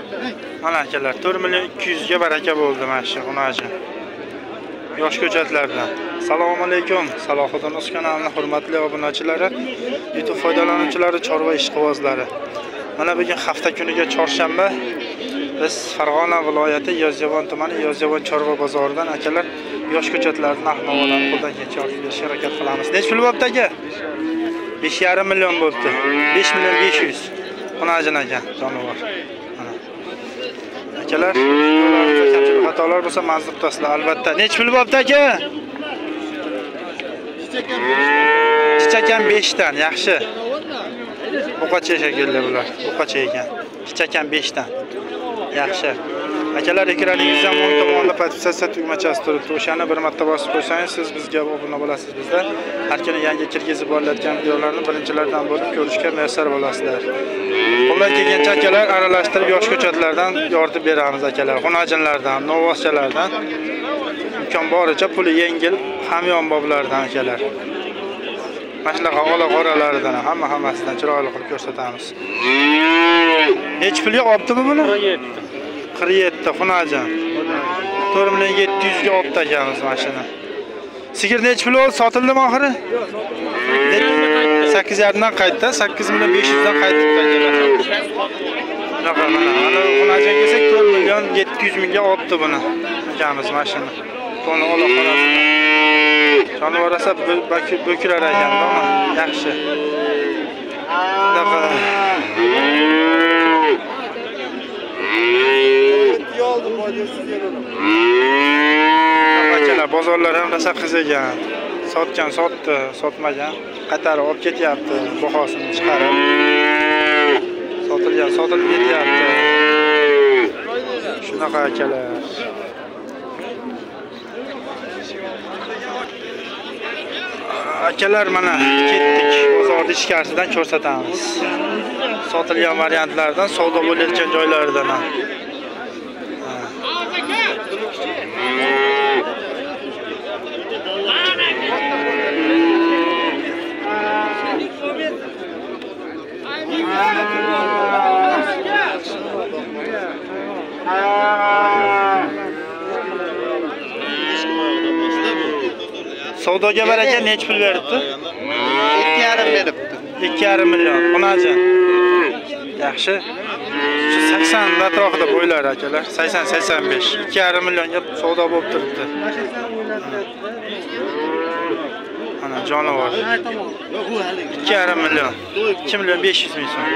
Mana akalar 4 million 200 ga baraka bo'ldi mana shu xunaji. Yosh ko'chatlardan. Assalomu alaykum. Salohiddin Uz kanalining hurmatli obunachilari, YouTube foydalanuvchilari, chorva ishqibozlari. Mana bugun hafta kuniga chorshanba biz Farg'ona viloyati Yozyovon tumani Yozyovon chorva bozoridan akalar yosh ko'chatlarning narx-navolarni qo'ldan kelgancha olib berishga harakat qilamiz. Nech pul bo'pti aka? 5,5 million bo'pti. 5 million 500. Xonajin aka, jonivor. Akalar, kamchilik xatolar bo'lsa ma'zur tutasizlar albatta. Nech pul bo'pti aka? Kichakam 5 dan, yaxshi. Buqacha shekilli bular. Buqacha ekan. Kichakam 5 dan. Yaxshi. Akalar, ekraningizda o'ng tomonda podpisatsiya tugmachasi turibdi. O'shani bir marta bosib qo'ysangiz, siz bizga obuna bo'lasiz bizda. Har kuni yangi kirgizib boriladigan videolarni birinchilardan bo'lib ko'rishga muyassar bo'lasizlar. Qo'ldan kelgancha akalar aralashtirib yosh ko'chatlardan yordam beramiz akalar. Xonajinlardan, novvoschalardan imkon boricha puli yengil, hamyonboblardan akalar. Mana shunaqa ola qoralaridan hammasidan chiroyli qilib ko'rsatamiz. Nech pulga olibdimi buni? 47 xonajin. 4 million 700 ga olib takamiz mashina. Sigir nech pul oldi? Sotildimi oxiri? 8,5 dan qaytdi, 8 million 500 dan qaytibdi akalar. Bunaqa mana xonajin kelsak 4 million 700 mingga olibdi buni. Akamiz mashina. To'ni ola qorasida. Jonivor esa bo'kirar ekan, mana yaxshi. Bunaqa akalar bozorlar ham rosa qizigan. Sotgan sotdi, sotmagan qaytarib olib ketyapti, bahosini chiqarib. Sotilgan sotilib ketyapti. Shunaqa akalar. Akalar mana ketdik. Bozorning ichkarisidan ko'rsatamiz. Sotilgan variantlardan, savdo bo'layotgan joylardan ham. Savdoga baraka nech pul beribdi? 2,5 beribdi. 2,5 million. Xonajin. Yaxshi. Shu 80 atrofida bo'ylar akalar. 80-85. 2,5 millionga savdo bo'lib turibdi. Ana jonivor. 2,5 million. 2 million 500 ming so'm.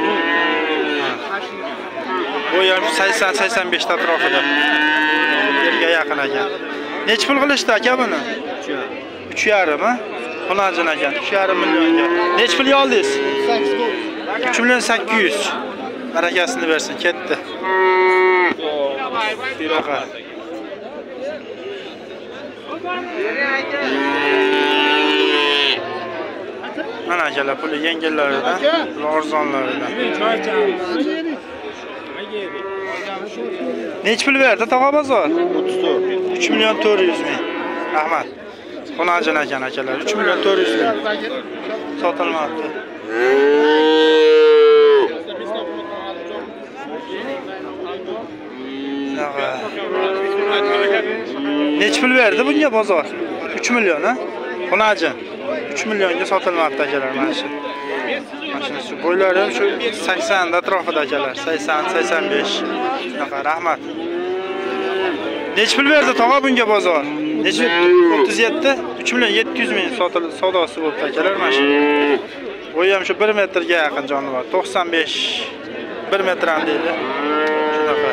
Bu ham 80-85 atrofida. Yerga yaqin ekan. Nech pul qilishdi aka buni? 3,5 mi? Xonajin ekan. 3,5 millionga. Nech pulga oldingiz? 3 million 800. Barakasini bersin, ketdi. Mana akalar puli yengillaridan, arzonlaridan. Nech pul berdi tog'a bozor? 34. 3 million 400 ming. Rahmat. Xonajin ekan akalar, 3 million 400 ming. Sotilmoqda. Nech pul berdi bunga bozor? 3 million ha? Xonajin 3 millionga sotilmoqda akalar mana shu. Mana shu bo'ylari ham shu 80 atrofida akalar, 80-85. Shunaqa, rahmat. Nech pul berdi tog'a bunga bozor? Necha? 37, 3 million 700 ming savdosi bo'ldi akalar mana shu. Bo'yi ham shu 1 metrga yaqin jonivor, 95 1 metr ham deydi. Shunaqa.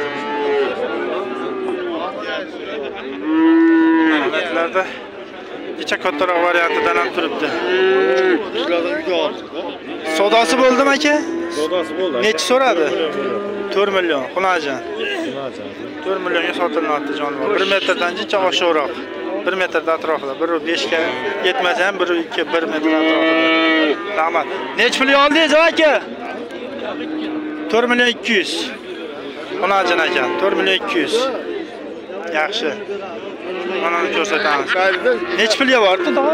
Larda necha kattaroq variantidan ham turibdi. Shulardan uyga oldi. Savdosi bo'ldimi aka? Savdosi bo'ldi. Necha so'radi? 4 million. Xonajin. 4 millionga sotilmoqda jonivor. 1 metrdan jicha oshiqroq. 1 metrda atrofida. 1.5 ga yetmasa ham 1.2 1 metr atrofida. Rahmat. Nech pulga oldingiz aka? 4 million 200. Xonajin aka. 4 million 200. Yaxshi. Mana uni ko'rsatamiz. Nech pulga bordi tog'a?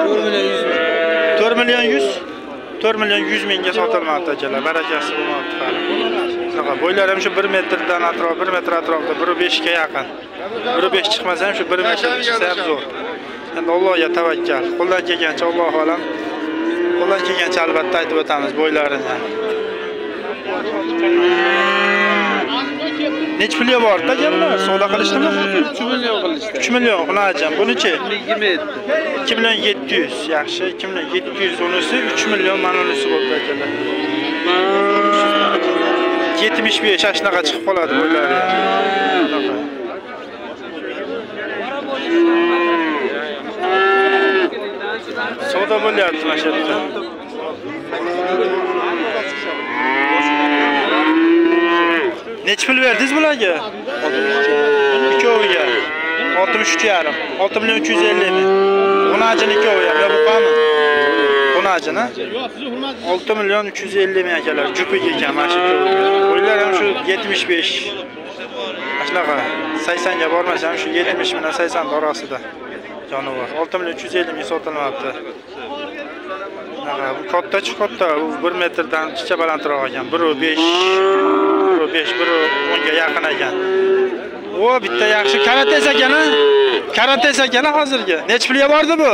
4 million 100. 4 million 100 mingga sotilmoqda akalar. Barakasi bo'lmoqda hali. Shunaqa bo'ylar ham shu 1 metrdan atrof, 1 metr atrofida, 1.5 ga yaqin. 1.5 chiqmasa ham shu 1 metr chiqsa ham zo'r. Endi Allohga tavakkal. Qo'ldan kelgancha Allohu alam. Qo'ldan kelgancha albatta aytib o'tamiz bo'ylarini. Necha pulga bordi akamlar? Savdo qilishdimi? 3 million qilishdi. 3 million qilajam. Bunichi 27. 2 million 700. Yaxshi, 2 million 700 unisi 3 million mana unisi bo'ldi akalar. 75 ashnaqa chiqib qoladi bo'ylari. Savdo bo'lyapti mana shu yerda. Necha pul verdingiz bularga? 63. Ikkoviga 63,5. 6 million 350 ming. Bunajini ikkovi ham, bu qami? Bunajini 6 million 350 ming akalar. Jupiga ekan mana shu ikkoviga. Bo'ylar ham shu 75. Shunaqa 80 ga bormasa ham shu 70 bilan 80 orasida. Jonivor 6 million 350 ming sotilmoqda. Bu katta chiqibdi. Bu 1 metrdan chicha balandroq ekan. 1.5 1.10 ga yaqin ekan. O bitta yaxshi karates ekan-a? Karates ekan hozirgi. Necha pulga bordi bu?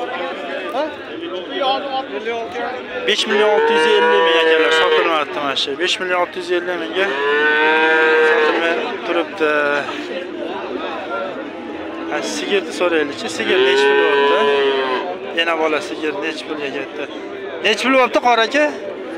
5 million 650 ming akalar sotilmoqda mana shu. 5 million 650 mingga sotilmay turibdi. Sigirni so'raylik-chi. Sigir necha pul bo'ldi? Yana bola sigir necha pulga ketdi? Necha pul bo'ldi qora aka?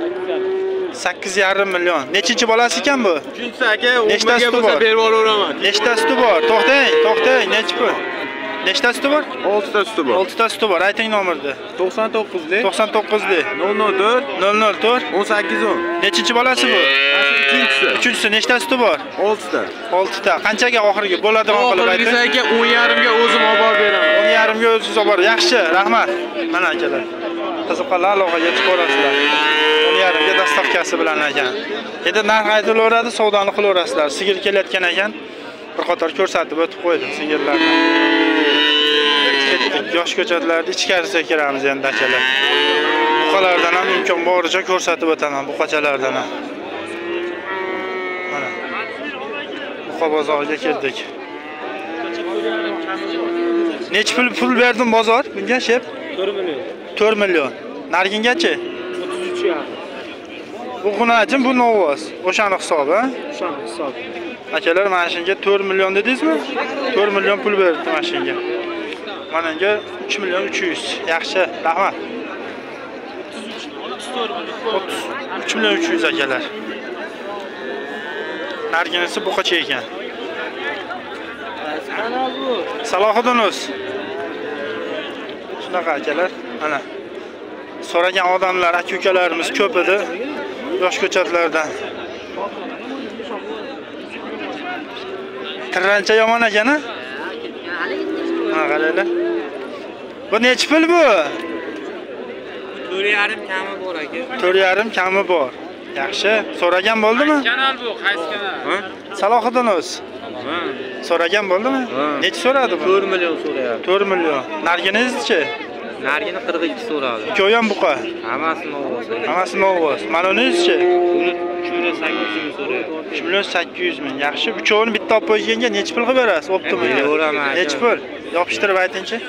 8,5 million. Nechinchi bolasi ekan bu? Uchinchisi aka, o'rmaga bo'lsa berib olaveraman. Nechta suti bor? To'xtang, nechi pul? Nechta suti bor? 6 ta suti bor. 6 ta suti bor. Ayting nomerni. 99 lik 99 004 004 1810. Nechinchi bolasi bu? Uchinchisi. Uchinchisi nechta suti bor? 6 ta. 6 ta. Qanchaga oxirgi bo'ladigan qilib ayting. Oxirgisi aka 10,5 ga o'zim olib borib beraman. 10,5 ga o'zingiz olib borasiz. Yaxshi, rahmat. Mana akalar. Qiziqqanlar aloqaga chiqib olasizlar. 10,5 ga dastavkasi bilan ekan. Endi narx aytilaveradi, savdoni qilaverasizlar. Sigir kelayotgan ekan. Bir qator ko'rsatib o'tib qo'ydim sigirlarni. Ketdik. Yosh ko'chatlarni ichkarisiga kiramiz endi akalar. Buqalardan ham imkon boricha ko'rsatib o'taman, buqachalardan ham. Mana. Buqa bozoriga kirdik. Necha pul berdim bozor? Bunga shep 4 million. 4 million. Nargingachi? 33,5. Bu xunajim, bu novoz. O'shani hisobi, ha? O'shani hisobi. Akalar, mana shunga 4 million dedingizmi? 4 million pul berdi mana shunga. Mana unga 3 million 300. Yaxshi, rahmat. 3 million 300 akalar. Narginisi buqacha ekan. Salohiddinov. Shunaqa akalar, mana. So'ragan odamlar, aka-ukalarimiz ko'p edi. Yosh ko'chatlardan. Tirrancha yomon ekan-a? Ha, qaranglar. Bu necha pul bu? 4,5 kami bor aka. 4,5 kami bor. Yaxshi, so'ragan bo'ldimi? Kanal bu, qaysi kanal? Salohiddinov. So'ragan bo'ldimi? Necha so'radi bu? 4 million so'rayapti. 4 million. Narginizchi? Nargini 42 so'radi. Ikkovi ham buqa. Hammasi novoz. Hammasi novoz. Mana unizchi? Uni 3,8 ming so'rayapti. 3 million 800 ming. Yaxshi, uchovini bitta olib qo'yganga necha pul qilib berasiz? Optimi? Beraman. Necha pul? Yopishtirib aytingchi.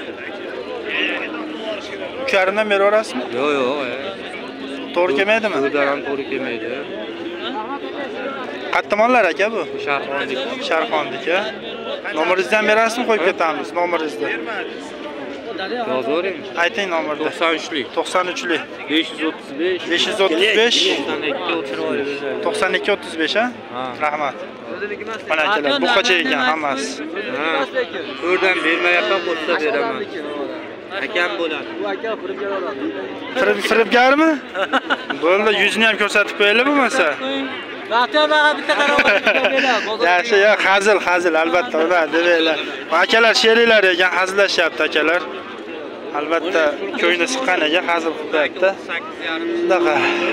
3,5 dan beraverasizmi? Yo'q. To'g'ri kelmaydimi? O'zlar ham to'g'ri kelmaydi. Qattimonlar aka bu? Sharxonlik. Sharxonniki. Nomeringizni ham berasizmi? Qo'yib ketamiz nomeringizni. Yozavering. Ayting nomerni. 93lik. 93lik. 535 535 92 35 ha? Rahmat. Mana akalar, buqacha ekan hammasi. Ha. O'rdan bermayapman, qo'shsa beraman. Akam bo'ladi. Bu aka Firibgarmi? Bo'ldi, yuzini ham ko'rsatib qo'yaylik bo'lmasa. Vaqtiga bitta qarab beradi. Yaxshi, yo'q, hazil albatta, ular demanglar. Akalar sheriklar ekan, hazillashyapti akalar. Albatta, ko'ngli siqqan ekan, hazil qilyapti. Shunaqa.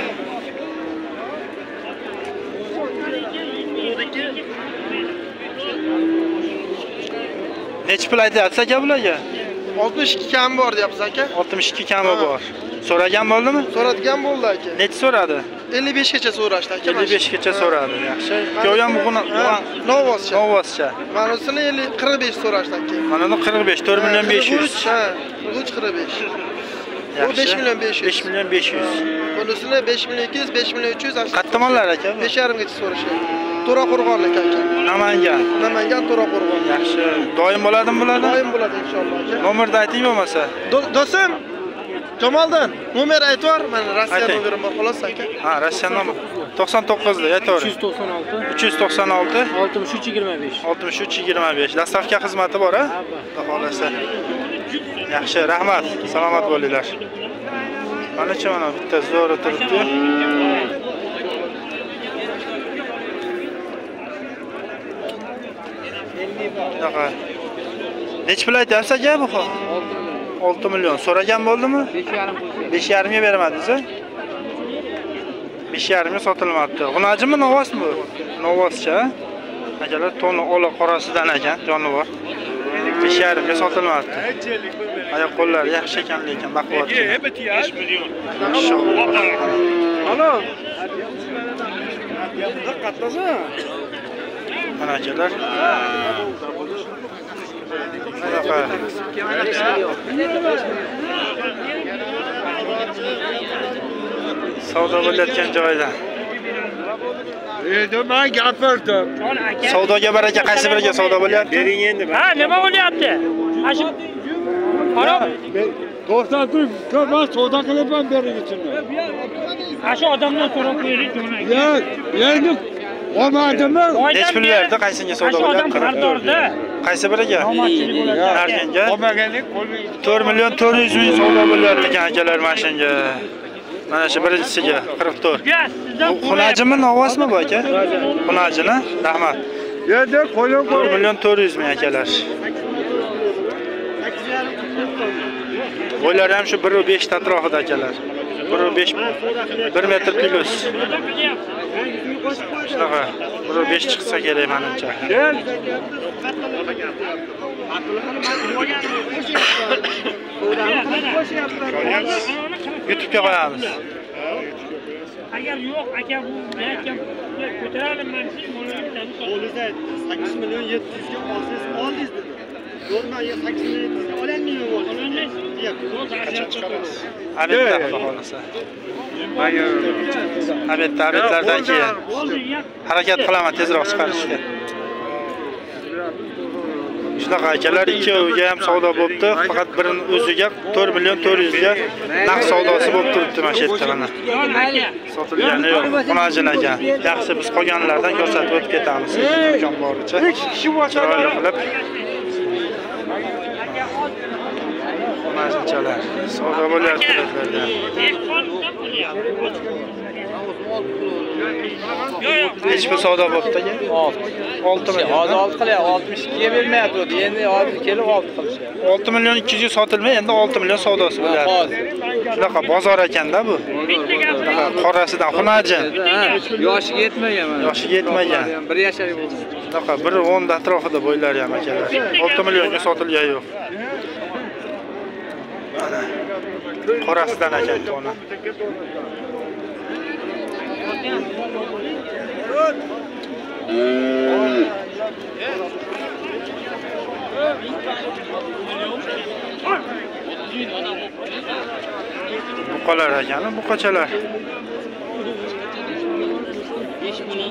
Necha pul aytyapsiz aka bularga? 62 kam bor deyapsiz aka. 62 kami bor. So'ragan bo'ldimi? So'radigan bo'ldi aka. Necha so'radi? 55 gacha so'rashdi aka. 55 gacha so'radi. Yaxshi. Ikkovi ham bug'un Novvoscha. Novvoscha. Manusini 45 so'rashdi aka. Mana bu 45, 4 million 500. Ha, 45. Bu 5 million 500. 5 million 500. Bunusini 5 million 200, 5 million 300 aşağı. Qattimonlar aka. 5,5 gacha so'rashgan. To'raqo'rg'onlik aka. Namangan To'raqo'rg'on. yaxshi. Doim bo'ladimi bularda? Doim bo'ladi inshaalloh aka. Nomerni ayting bo'lmasa. Do'stim, Jamoldan nomer aytvar, mana Rossiya Ayting. nomerim bor xolos aka. Ha, Rossiya nomer. 99 da aytavering. 396 396 6325. 6325. Dastavka xizmati bor, ha? Xudo xolasa. Yaxshi, rahmat. Salomat bo'linglar. Mana-chi mana bitta zo'r turibdi. Yo'q. Nech pul aytyapsiz aka bu? 6 million. So'ragan bo'ldimi? 5,5 ga bermadingiz, a? 5,5 ga sotilmoqda. G'unajimi, novvosmi bu? Novvoscha. Akalar toni ola qorasidan ekan, jonivor. 5,5 ga sotilmoqda. Oyoq qo'llari yaxshi ekan, lekin baquvvat. 5 million. Alo. Mana akalar. Savdo bo'layotgan joyda. Men gapirdim. Savdoga baraka, qaysi biriga savdo bo'lyapti? Bering endi. Ha, nima bo'lyapti? Ashu qarab, To'xtab tur, men savdo qilaman bering uchun. ashu odamdan so'rab qo'yaylik. Yo'q, endi olmadimi? Nech pul berdi? Qaysinga savdo Ashu odam bo'lyapti? xaridorda. Qaysi biriga? Omadchilik bo'ladi. Narxinga Olmaganlik qo'lga 4 million 400 ming savdo bo'lyapti ekan akalar mashinaga. Mana shu birinchisiga 44. Gaz, sizdan Xunajimi, novvosmi bu aka? Xunajini? Rahmat. Endi qo'lim 4 million 400 ming akalar. Bo'ylari ham shu 1.5 ta atrofida akalar. 1.5 1 metr plus. Shunaqa 1.5 chiqsa kerak menimcha. YouTube'ga qo'yamiz. Agar yo'q, aka bu aytgan ko'taralım men siz O'zingizda 8 million 700 ga olsangiz oldingiz dedi. Normalga 8 million 700 ga ololmayman bo'ldi. Qachon chiqarasiz? Abetda xudo xolasa. Abetlardan keyin harakat qilaman tezroq chiqarishga. Shunaqa akalar, ikkoviga ham savdo bo'pti. Faqat birini o'ziga 4 million 400 ga naqd savdosi bo'lib turibdi mana shu yerda mana. Sotilgani yo'q. Xunajin ekan. Yaxshi, biz qolganlardan ko'rsatib o'tib ketamiz. Imkon boricha. Chiroyli qilib. Xunajinchalar savdo bo'lyapti sizlarda. Hech bir savdo bo'pti aka? 6 million. Hozir 6 qilyapti, 62 ga bermayapti. Endi hozir kelib 6 qilishyapti. 6 million 200 ga sotilmay, endi 6 million savdosi bo'lyapti. Shunaqa bozor ekanda bu. Qorasidan xunajin. Yoshiga yetmagan mana. Yoshiga yetmagan. 1 yashalik bo'ldi. Shunaqa 1.10 atrofida bo'ylari ham akalar. 6 millionga sotilgan yo'q. Mana qorasidan ekan toni. Buqalar ekani, buqachalar. 5 million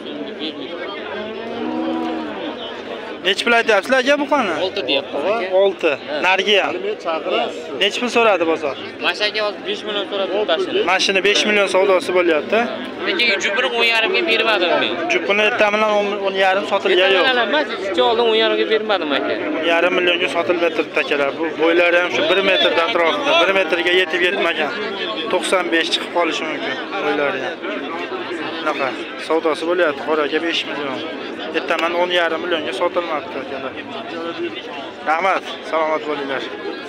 Nech pul aytyapsizlar aka buqani? 6 deyapti. 6. Nargi ham. Nech pul so'radi bozor? Mashinaga hozir 5 million so'radi tashini. Mashina 5 million savdosi bo'lyapti. Lekin jupini 10,5 ga bermadim men. Jupini ertamidan 10,5 sotilgan yo'q. Emas, ikki oldin 10,5 ga bermadim aka. 1,5 millionga sotilib turibdi akalar. Bu bo'ylari ham shu 1 metr atrofida, 1 metrga yetib yetmagan. 95 chiqib qolishi mumkin bo'ylari ham. Bunaqa savdosi bo'lyapti, qoraga 5 million. Ertaman 10,5 millionga sotilmoqda akalar. Rahmat, salomat bo'linglar.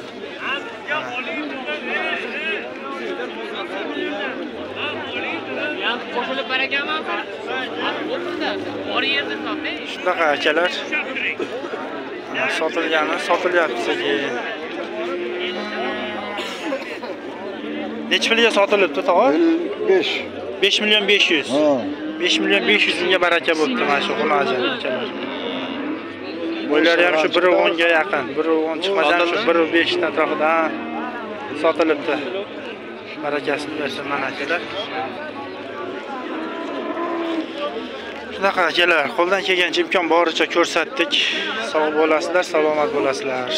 Qo'shilib barakanman. Bor yerda soting. Shunaqa akalar. Sotilgani sotilyapti sekin. Nech pulga sotilibdi, tog'a? 5. 5 milyon 500. Ha. 5 milyon 500 mingga baraka bo'pti mana shu xunojan akalar. Boylari ham shu 1.10 ga yaqin. 1.10 chiqmasam shu 1.5 atrofida sotilibdi. Barakasini bersin mana akalar. Shunaqa akalar, qo'ldan kelgancha imkon boricha ko'rsatdik. Sog' bo'lasizlar, salomat bo'lasizlar.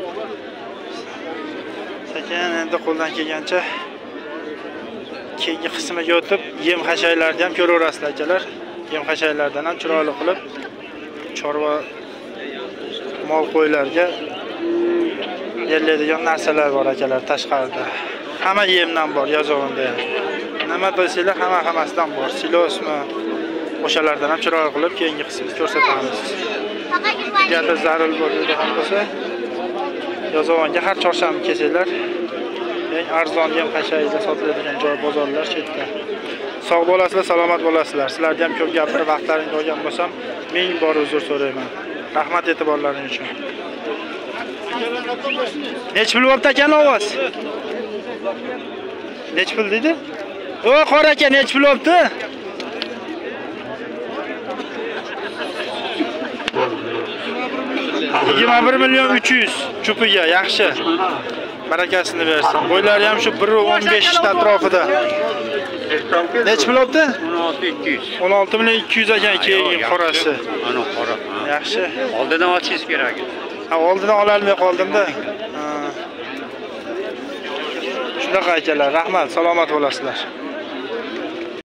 Sekin endi qo'ldan kelgancha keyingi qismiga o'tib, yem hashaylarni ham ko'raverasizlar akalar. Yem hashaylardan ham chiroyli qilib chorva mol qo'ylarga beradigan narsalar bor akalar tashqarida. Hamma yemdan bor yozuvunda ham. Nima deysizlar, hammasidan bor. Silosmi, o'shalardan ham chiroyli qilib keyingi qismda ko'rsatamiz. Agarda zarur bo'ladigan bo'lsa, yozuvonga har chorshanba kelsanglar, eng arzon yem hashayda sotiladigan joy bozorlar chetda. Sog' bo'lasizlar, salomat bo'lasizlar. Sizlarga ham ko'p gapirib vaqtlaringizni olgan bo'lsam, ming bor uzr so'rayman. Rahmat e'tiborlaringiz uchun. Nech pul bo'pti ekan ovoz? Nech pul dedi? O, qora aka, nech pul bo'pti? $21 milyon 300 chupiga, yaxshi. Barakasini bersin. Bo'ylari ham shu 1.15 atrofida. Nech pul bo'pti? 16 milyon 200 ekan keyin qorasi. Ana qora. Yaxshi. Oldindan olishingiz kerak. Ha, oldindan ola olmay qoldim-da. Shunaqa akalar, rahmat, salomat bo'lasizlar.